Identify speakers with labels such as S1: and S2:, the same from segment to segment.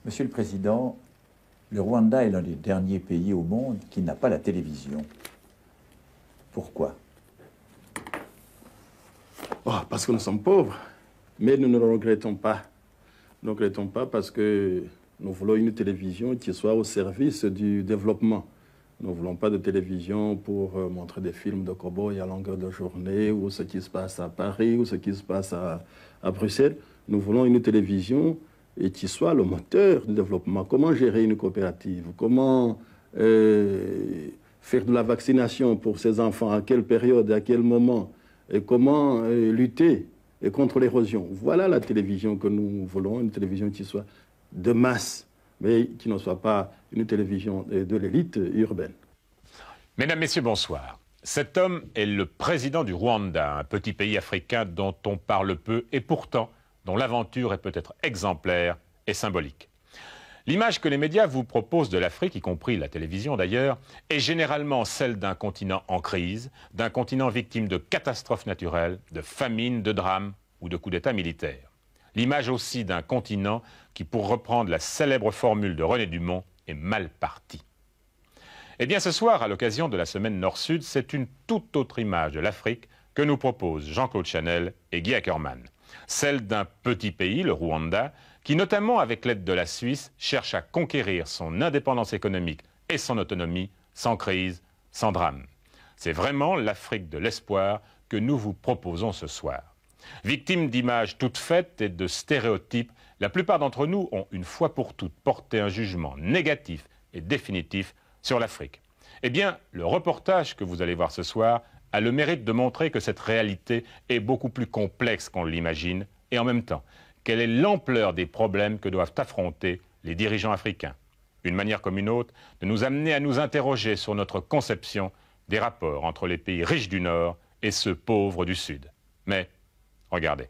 S1: Monsieur le Président, le Rwanda est l'un des derniers pays au monde qui n'a pas la télévision. Pourquoi?
S2: Oh, parce que nous sommes pauvres. Mais nous ne le regrettons pas. Nous ne regrettons pas parce que nous voulons une télévision qui soit au service du développement. Nous ne voulons pas de télévision pour montrer des films de cow-boys à longueur de journée, ou ce qui se passe à Paris, ou ce qui se passe à Bruxelles. Nous voulons une télévision qui soit le moteur du développement. Comment gérer une coopérative? Comment faire de la vaccination pour ces enfants? À quelle période? À quel moment? Et comment lutter contre l'érosion? Voilà la télévision que nous voulons, une télévision qui soit de masse, mais qui ne soit pas une télévision de l'élite urbaine.
S3: Mesdames, Messieurs, bonsoir. Cet homme est le président du Rwanda, un petit pays africain dont on parle peu et pourtant dont l'aventure est peut-être exemplaire et symbolique. L'image que les médias vous proposent de l'Afrique, y compris la télévision d'ailleurs, est généralement celle d'un continent en crise, d'un continent victime de catastrophes naturelles, de famines, de drames ou de coups d'État militaires. L'image aussi d'un continent qui, pour reprendre la célèbre formule de René Dumont, est mal parti. Eh bien ce soir, à l'occasion de la semaine Nord-Sud, c'est une toute autre image de l'Afrique que nous proposent Jean-Claude Chanel et Guy Ackerman. Celle d'un petit pays, le Rwanda, qui notamment avec l'aide de la Suisse cherche à conquérir son indépendance économique et son autonomie sans crise, sans drame. C'est vraiment l'Afrique de l'espoir que nous vous proposons ce soir. Victimes d'images toutes faites et de stéréotypes, la plupart d'entre nous ont une fois pour toutes porté un jugement négatif et définitif sur l'Afrique. Eh bien, le reportage que vous allez voir ce soir a le mérite de montrer que cette réalité est beaucoup plus complexe qu'on l'imagine et en même temps, quelle est l'ampleur des problèmes que doivent affronter les dirigeants africains. Une manière comme une autre de nous amener à nous interroger sur notre conception des rapports entre les pays riches du Nord et ceux pauvres du Sud. Mais, regardez.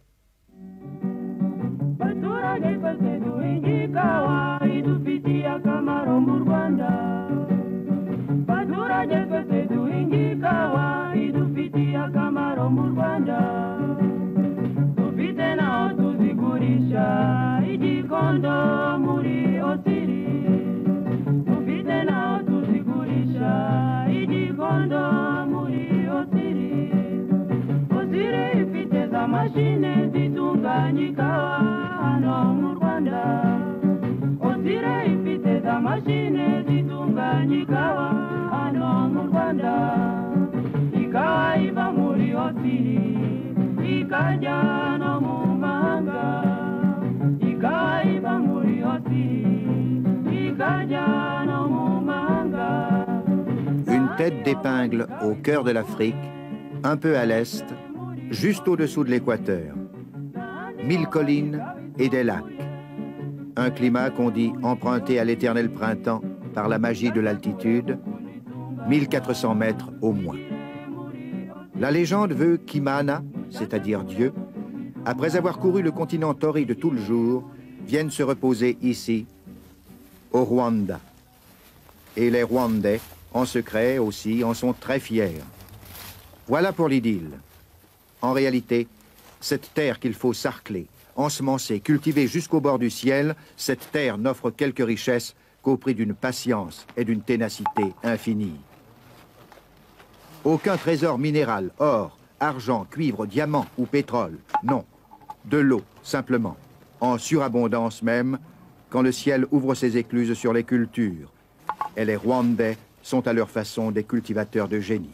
S4: Une tête d'épingle au cœur de l'Afrique, un peu à l'est, juste au-dessous de l'équateur. 1000 collines et des lacs. Un climat qu'on dit emprunté à l'éternel printemps par la magie de l'altitude, 1400 mètres au moins. La légende veut qu'Imana, c'est-à-dire Dieu, après avoir couru le continent torride tout le jour, vienne se reposer ici, au Rwanda. Et les Rwandais, en secret aussi, en sont très fiers. Voilà pour l'idylle. En réalité, cette terre qu'il faut sarcler, ensemencer, cultiver jusqu'au bord du ciel, cette terre n'offre quelques richesses qu'au prix d'une patience et d'une ténacité infinie. Aucun trésor minéral, or, argent, cuivre, diamant ou pétrole, non. De l'eau, simplement, en surabondance même, quand le ciel ouvre ses écluses sur les cultures. Et les Rwandais sont à leur façon des cultivateurs de génie.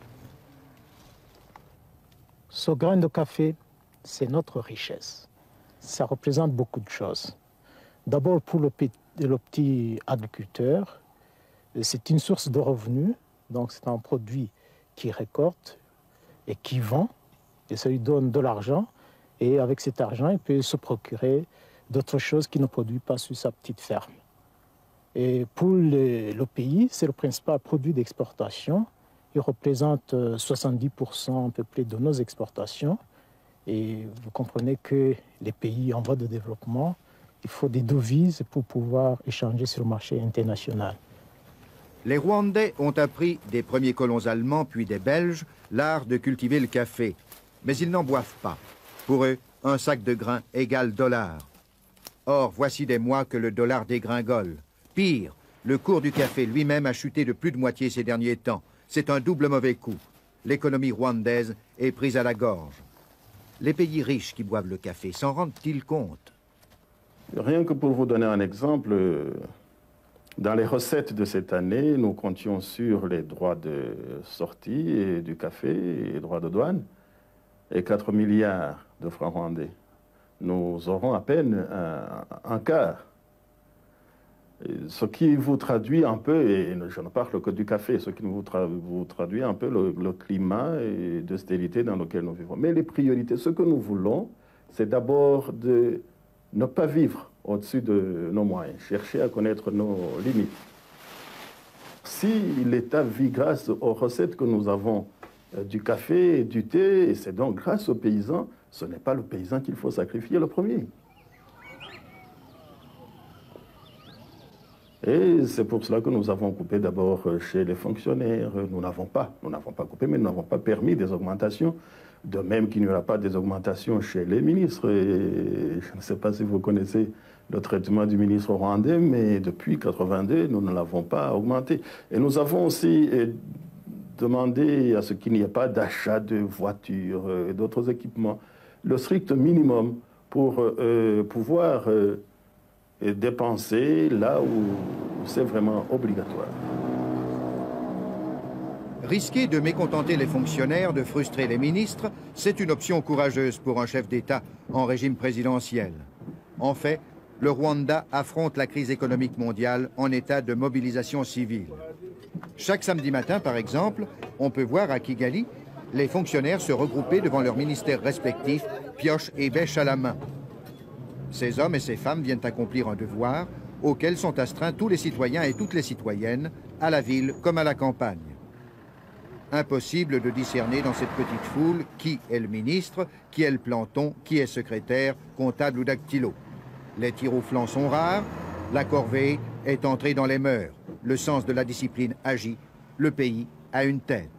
S5: Ce grain de café, c'est notre richesse. Ça représente beaucoup de choses. D'abord, pour le petit agriculteur, c'est une source de revenus. Donc, c'est un produit qui récolte et qui vend. Et ça lui donne de l'argent. Et avec cet argent, il peut se procurer d'autres choses qu'il ne produit pas sur sa petite ferme. Et pour le pays, c'est le principal produit d'exportation. Il représente 70% à peu près de nos exportations. Et vous comprenez que les pays en voie de développement, il faut des devises pour pouvoir échanger sur le marché international.
S4: Les Rwandais ont appris des premiers colons allemands puis des Belges l'art de cultiver le café. Mais ils n'en boivent pas. Pour eux, un sac de grains égale $. Or, voici des mois que le dollar dégringole. Pire, le cours du café lui-même a chuté de plus de moitié ces derniers temps. C'est un double mauvais coup. L'économie rwandaise est prise à la gorge. Les pays riches qui boivent le café s'en rendent-ils compte?
S2: Rien que pour vous donner un exemple, dans les recettes de cette année, nous comptions sur les droits de sortie et du café et les droits de douane et 4 milliards de francs rwandais. Nous aurons à peine un quart. Ce qui vous traduit un peu, et je ne parle que du café, ce qui vous traduit un peu le climat d'austérité dans lequel nous vivons. Mais les priorités, ce que nous voulons, c'est d'abord de ne pas vivre au-dessus de nos moyens, chercher à connaître nos limites. Si l'État vit grâce aux recettes que nous avons du café et du thé, et c'est donc grâce aux paysans, ce n'est pas le paysan qu'il faut sacrifier le premier. Et c'est pour cela que nous avons coupé d'abord chez les fonctionnaires. Nous n'avons pas coupé, mais nous n'avons pas permis des augmentations. De même qu'il n'y aura pas des augmentations chez les ministres. Et je ne sais pas si vous connaissez le traitement du ministre rwandais, mais depuis 1982, nous ne l'avons pas augmenté. Et nous avons aussi demandé à ce qu'il n'y ait pas d'achat de voitures et d'autres équipements. Le strict minimum pour pouvoir dépenser là où c'est vraiment obligatoire.
S4: Risquer de mécontenter les fonctionnaires, de frustrer les ministres, c'est une option courageuse pour un chef d'État en régime présidentiel. En fait, le Rwanda affronte la crise économique mondiale en état de mobilisation civile. Chaque samedi matin, par exemple, on peut voir à Kigali les fonctionnaires se regrouper devant leurs ministères respectifs, pioches et bêches à la main. Ces hommes et ces femmes viennent accomplir un devoir auquel sont astreints tous les citoyens et toutes les citoyennes, à la ville comme à la campagne. Impossible de discerner dans cette petite foule qui est le ministre, qui est le planton, qui est secrétaire, comptable ou dactylo. Les tirs au flanc sont rares, la corvée est entrée dans les mœurs, le sens de la discipline agit, le pays a une tête.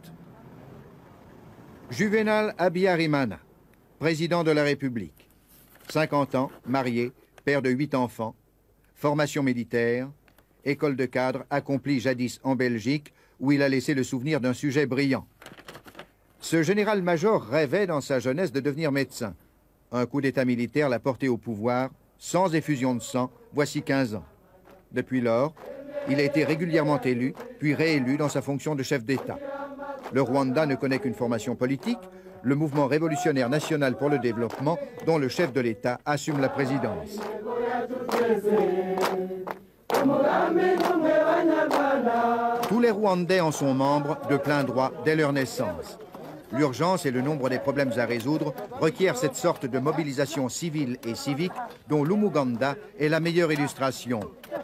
S4: Juvenal Habyarimana, président de la République. 50 ans, marié, père de 8 enfants, formation militaire, école de cadre accomplie jadis en Belgique, où il a laissé le souvenir d'un sujet brillant. Ce général-major rêvait dans sa jeunesse de devenir médecin. Un coup d'état militaire l'a porté au pouvoir, sans effusion de sang, voici 15 ans. Depuis lors, il a été régulièrement élu, puis réélu dans sa fonction de chef d'État. Le Rwanda ne connaît qu'une formation politique, le mouvement révolutionnaire national pour le développement, dont le chef de l'État assume la présidence. Tous les Rwandais en sont membres de plein droit dès leur naissance. L'urgence et le nombre des problèmes à résoudre requièrent cette sorte de mobilisation civile et civique dont l'Umuganda est la meilleure illustration.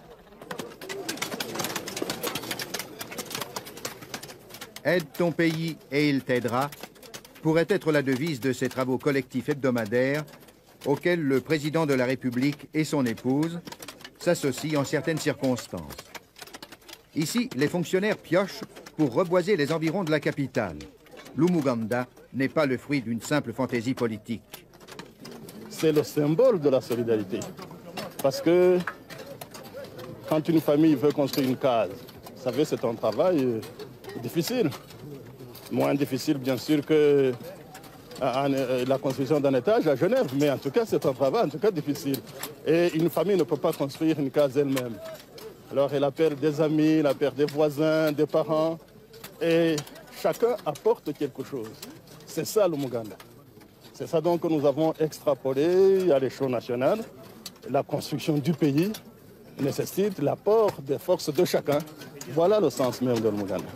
S4: Aide ton pays et il t'aidera pourrait être la devise de ces travaux collectifs hebdomadaires auxquels le président de la République et son épouse s'associent en certaines circonstances. Ici, les fonctionnaires piochent pour reboiser les environs de la capitale. L'Umuganda n'est pas le fruit d'une simple fantaisie politique.
S2: C'est le symbole de la solidarité. Parce que quand une famille veut construire une case, vous savez, c'est un travail difficile. Moins difficile, bien sûr, que la construction d'un étage à Genève, mais en tout cas, c'est un travail difficile. Et une famille ne peut pas construire une case elle-même. Alors, elle appelle des amis, elle appelle des voisins, des parents, et chacun apporte quelque chose. C'est ça l'Umuganda. C'est ça donc que nous avons extrapolé à l'échelon national. La construction du pays nécessite l'apport des forces de chacun. Voilà le sens même de l'Umuganda.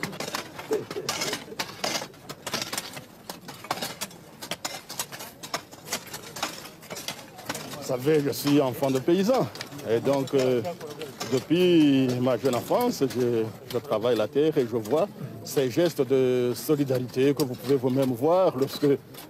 S2: Vous savez, je suis enfant de paysan. Et donc, depuis ma jeune enfance, je travaille la terre et je vois ces gestes de solidarité que vous pouvez vous-même voir lorsque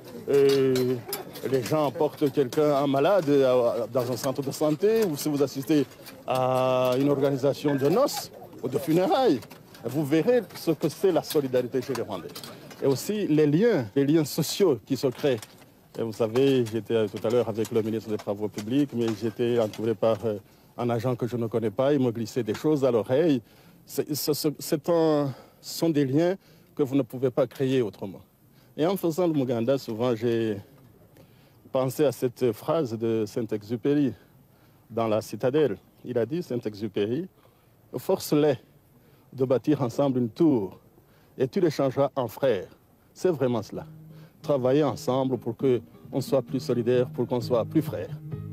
S2: les gens portent un malade dans un centre de santé ou si vous assistez à une organisation de noces ou de funérailles. Vous verrez ce que c'est la solidarité chez les Rwandais. Et aussi les liens sociaux qui se créent Et vous savez, j'étais tout à l'heure avec le ministre des Travaux publics, mais j'étais entouré par un agent que je ne connais pas. Il me glissait des choses à l'oreille. Ce sont des liens que vous ne pouvez pas créer autrement. Et en faisant le Muganda, souvent j'ai pensé à cette phrase de Saint-Exupéry dans La Citadelle. Il a dit, Saint-Exupéry, « Force-les de bâtir ensemble une tour et tu les changeras en frères. » C'est vraiment cela. Travailler ensemble pour qu'on soit plus solidaires, pour qu'on soit plus frères.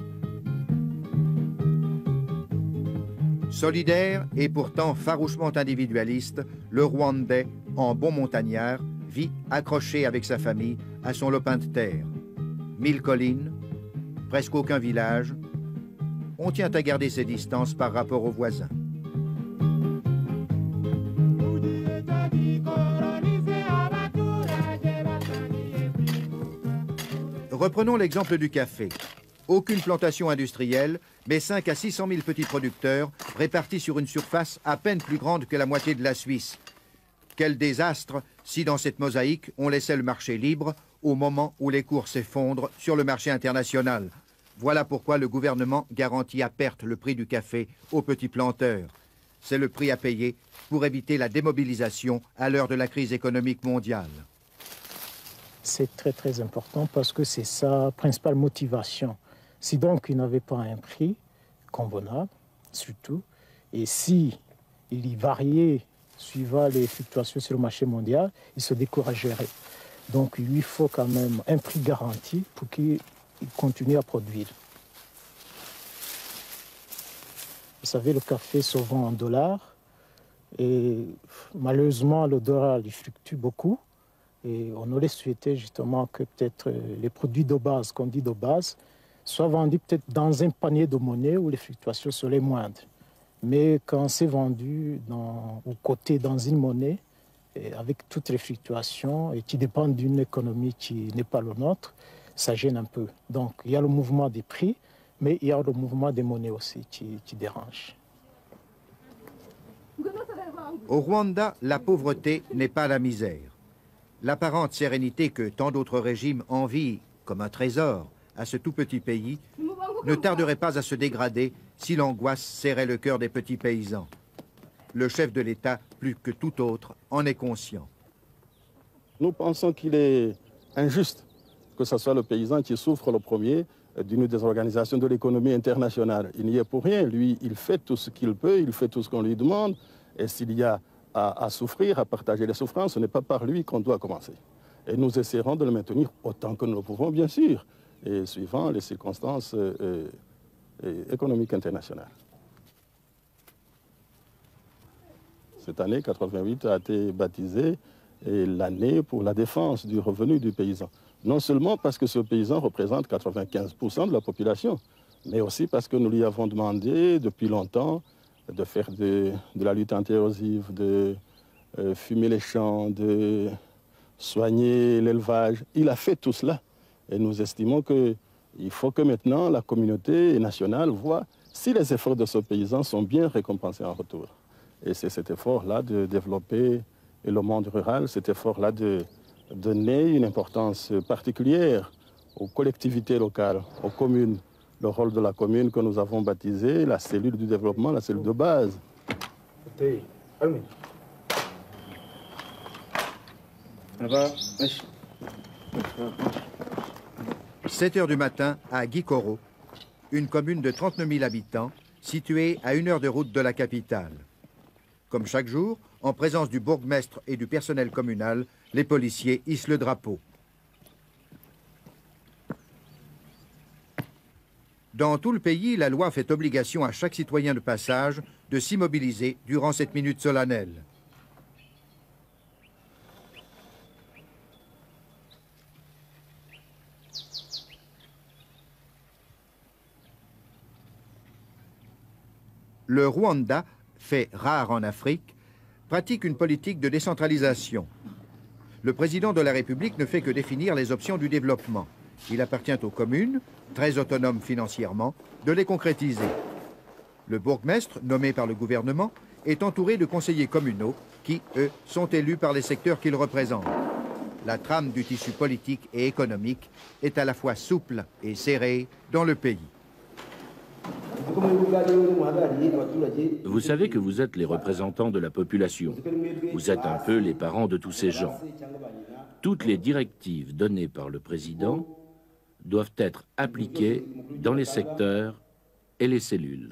S4: Solidaire et pourtant farouchement individualiste, le Rwandais, en bon montagnard, vit accroché avec sa famille à son lopin de terre. 1000 collines, presque aucun village. On tient à garder ses distances par rapport aux voisins. Reprenons l'exemple du café. Aucune plantation industrielle, mais 5 à 600 000 petits producteurs répartis sur une surface à peine plus grande que la moitié de la Suisse. Quel désastre si dans cette mosaïque on laissait le marché libre au moment où les cours s'effondrent sur le marché international. Voilà pourquoi le gouvernement garantit à perte le prix du café aux petits planteurs. C'est le prix à payer pour éviter la démobilisation à l'heure de la crise économique mondiale.
S5: C'est très important parce que c'est sa principale motivation. Si donc il n'avait pas un prix convenable, surtout, et si il y variait suivant les fluctuations sur le marché mondial, il se découragerait. Donc il lui faut quand même un prix garanti pour qu'il continue à produire. Vous savez, le café se vend en dollars et malheureusement le dollar il fluctue beaucoup. Et on aurait souhaité justement que peut-être les produits de base, qu'on dit de base, soient vendus peut-être dans un panier de monnaie où les fluctuations seraient moindres. Mais quand c'est vendu ou coté dans une monnaie, et avec toutes les fluctuations et qui dépendent d'une économie qui n'est pas le nôtre, ça gêne un peu. Donc il y a le mouvement des prix, mais il y a le mouvement des monnaies aussi qui dérange.
S4: Au Rwanda, la pauvreté n'est pas la misère. L'apparente sérénité que tant d'autres régimes envient comme un trésor à ce tout petit pays ne tarderait pas à se dégrader si l'angoisse serrait le cœur des petits paysans. Le chef de l'État, plus que tout autre, en est conscient.
S2: Nous pensons qu'il est injuste que ce soit le paysan qui souffre le premier d'une désorganisation de l'économie internationale. Il n'y est pour rien. Lui, il fait tout ce qu'il peut, il fait tout ce qu'on lui demande. Et s'il y a à souffrir, à partager les souffrances, ce n'est pas par lui qu'on doit commencer. Et nous essaierons de le maintenir autant que nous le pouvons, bien sûr, et suivant les circonstances économiques internationales. Cette année, 88, a été baptisée l'année pour la défense du revenu du paysan. Non seulement parce que ce paysan représente 95% de la population, mais aussi parce que nous lui avons demandé depuis longtemps de faire de la lutte anti-érosive, de fumer les champs, de soigner l'élevage. Il a fait tout cela. Et nous estimons qu'il faut que maintenant la communauté nationale voit si les efforts de ce paysan sont bien récompensés en retour. Et c'est cet effort-là de développer le monde rural, cet effort-là de donner une importance particulière aux collectivités locales, aux communes. Le rôle de la commune que nous avons baptisé la cellule du développement, la cellule de base.
S4: 7 heures du matin à Gikoro, une commune de 39 000 habitants située à 1 heure de route de la capitale. Comme chaque jour, en présence du bourgmestre et du personnel communal, les policiers hissent le drapeau. Dans tout le pays, la loi fait obligation à chaque citoyen de passage de s'immobiliser durant cette minute solennelle. Le Rwanda, fait rare en Afrique, pratique une politique de décentralisation. Le président de la République ne fait que définir les options du développement. Il appartient aux communes, très autonomes financièrement, de les concrétiser. Le bourgmestre, nommé par le gouvernement, est entouré de conseillers communaux qui, eux, sont élus par les secteurs qu'ils représentent. La trame du tissu politique et économique est à la fois souple et serrée dans le pays.
S6: Vous savez que vous êtes les représentants de la population. Vous êtes un peu les parents de tous ces gens. Toutes les directives données par le président doivent être appliquées dans les secteurs et les cellules.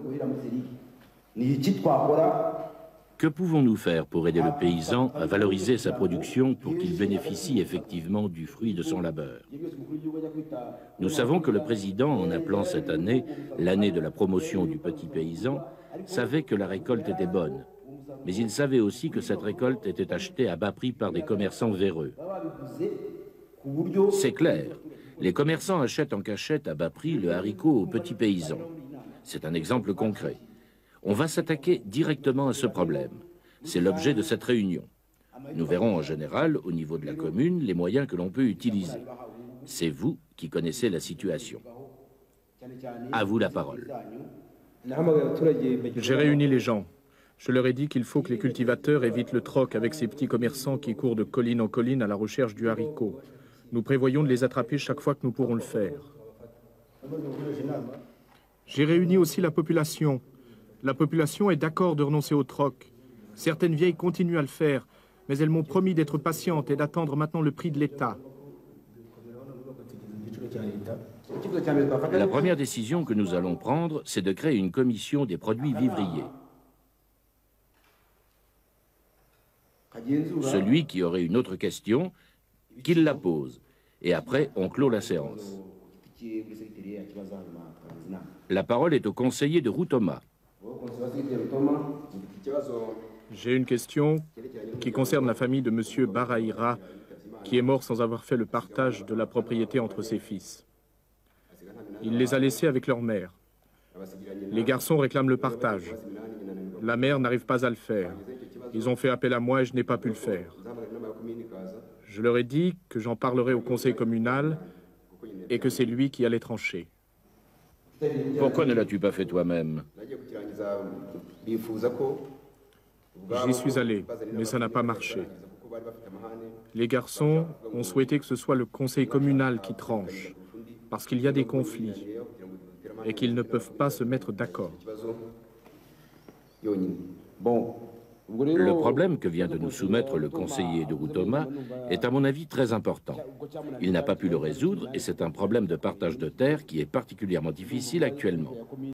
S6: Que pouvons-nous faire pour aider le paysan à valoriser sa production pour qu'il bénéficie effectivement du fruit de son labeur? Nous savons que le président, en appelant cette année l'année de la promotion du petit paysan, savait que la récolte était bonne. Mais il savait aussi que cette récolte était achetée à bas prix par des commerçants véreux. C'est clair, les commerçants achètent en cachette à bas prix le haricot aux petits paysans. C'est un exemple concret. On va s'attaquer directement à ce problème. C'est l'objet de cette réunion. Nous verrons en général, au niveau de la commune, les moyens que l'on peut utiliser. C'est vous qui connaissez la situation. À vous la parole.
S7: J'ai réuni les gens. Je leur ai dit qu'il faut que les cultivateurs évitent le troc avec ces petits commerçants qui courent de colline en colline à la recherche du haricot. Nous prévoyons de les attraper chaque fois que nous pourrons le faire. J'ai réuni aussi la population. La population est d'accord de renoncer au troc. Certaines vieilles continuent à le faire, mais elles m'ont promis d'être patientes et d'attendre maintenant le prix de l'État.
S6: La première décision que nous allons prendre, c'est de créer une commission des produits vivriers. Celui qui aurait une autre question, qu'il la pose. Et après, on clôt la séance. La parole est au conseiller de Routoma.
S7: J'ai une question qui concerne la famille de M. Baraïra, qui est mort sans avoir fait le partage de la propriété entre ses fils. Il les a laissés avec leur mère. Les garçons réclament le partage. La mère n'arrive pas à le faire. Ils ont fait appel à moi et je n'ai pas pu le faire. Je leur ai dit que j'en parlerai au conseil communal et que c'est lui qui allait trancher.
S6: Pourquoi ne l'as-tu pas fait toi-même?
S7: J'y suis allé, mais ça n'a pas marché. Les garçons ont souhaité que ce soit le conseil communal qui tranche, parce qu'il y a des conflits et qu'ils ne peuvent pas se mettre d'accord.
S6: Le problème que vient de nous soumettre le conseiller de Routoma est à mon avis très important. Il n'a pas pu le résoudre et c'est un problème de partage de terre qui est particulièrement difficile actuellement.